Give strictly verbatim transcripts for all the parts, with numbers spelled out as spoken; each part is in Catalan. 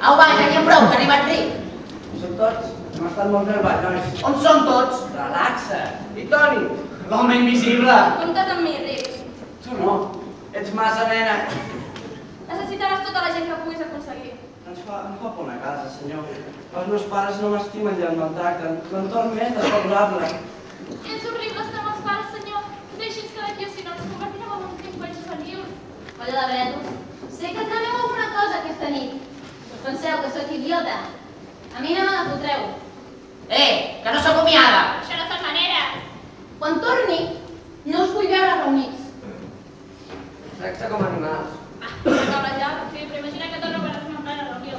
Au, va, ja n'hi ha prou, que ha arribat ric. Són tots? Hem estat molt bé al ball, nois. On són tots? Relaxa. I Toni? L'home invisible. Compta't amb mi, Rick. Tu no. Ets massa nena. Necessitaràs tota la gent que puguis aconseguir. Ens fa, em fa por una casa, senyor. Els meus pares no m'estimen i em maltracten. L'entorn m'és desfavorable. És horrible estar amb els pares, senyor. Deixi'ns que d'aquí o si no ens convertirem en uns delinqüents juvenils. Colla de bretos. Sé que tremeu alguna cosa aquesta nit. Us penseu que sóc idiota. A mi no me la fotreu. Eh, que no s'acomiada. Això no són maneres. Quan torni, no us vull veure reunits. Sexe com animals. Ah, no caure ja, sí, però imagina que torno per fer una plena reunió.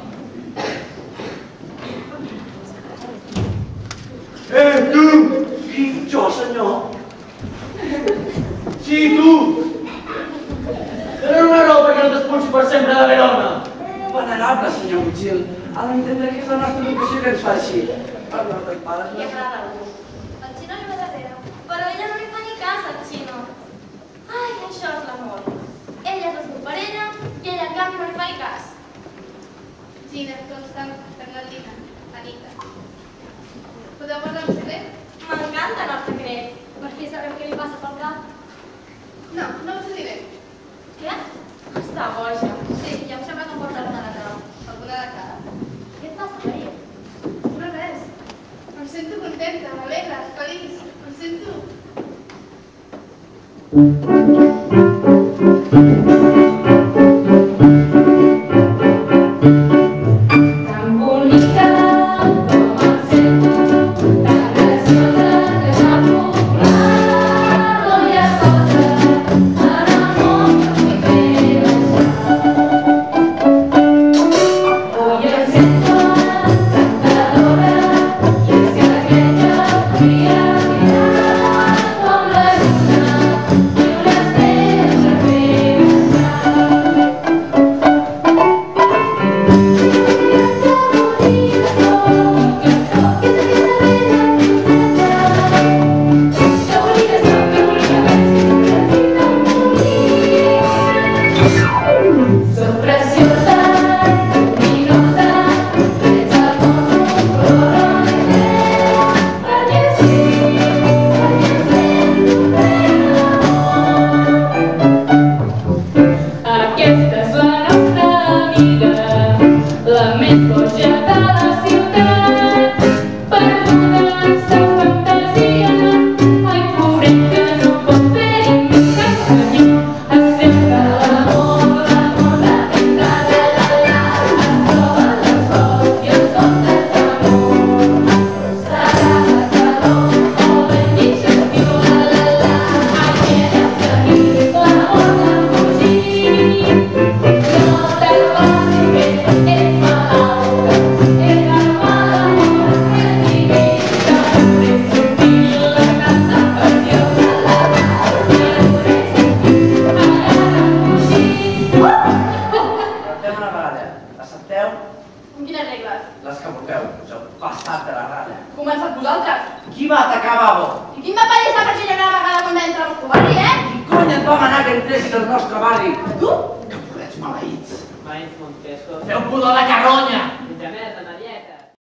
Eh, tu! Qui? Jo, senyor? Sí, tu! Tenen una raó perquè no t'expulsi per sempre de Verona. Venerable, senyor Butxil. Ha d'entendre que és la nostra educació que ens fa així. Els nostres pares I no... agrada algú. El xino li va darrere, però ella no li fa ni cas al xino. Ai, això és l'amor. Ella és la seva parella i ella en canvi no li fa ni cas. Gina, com està Bernardina? Anita. Podeu parlar en secret? M'encanten els secrets. Per fi sabem què li passa pel cap. No, no us ho diré. Què? Està boja. Sí, ja em sembla que em porta alguna de cara. Alguna de cara. Què et passa, Maria? No res. Em sento contenta, alegre, feliç. Em sento... Tan bonica com el cel, tan graciosa que m'ha poblat. No hi ha cosa en el món que em pugui Hoy el sento encantadora i és que aquella brilla, brilla com la lluna i una estrella Soc preciosa, luminosa, ets el món un color negre, perquè sí, perquè em sento plena d'amor. Aquesta és la nostra amiga, la més boja de la ciutat, perduda en sa fantasia, ai, pobret que no pot fer-hi més cap senyor, accepta l'amor, l'amor de dentro, la la la, es troben les flors i els contes d'amor. Serà calor o ben digestiu, la la la, ai, viene el camí, l'amor d'embogir. No te'l passi bé, ets malalta, és el mal amor que et digui que l'amor és subtil, la tanta passió, la la la, l'amor és subtil, m'agrada embogir. Tractem una vegada. Accepteu? Amb quines regles? Les que vulgueu. Us heu passat de la rana. Començat vosaltres. Qui va atacar Babo? I quin va parir esta persona una vegada quan va entrar al barri, eh? Qui cony et va manar que entressis al nostre barri? Tu? Que bolets maleïts. Maïs Montesco. Feu pudor a la carronya. Internet, Maria.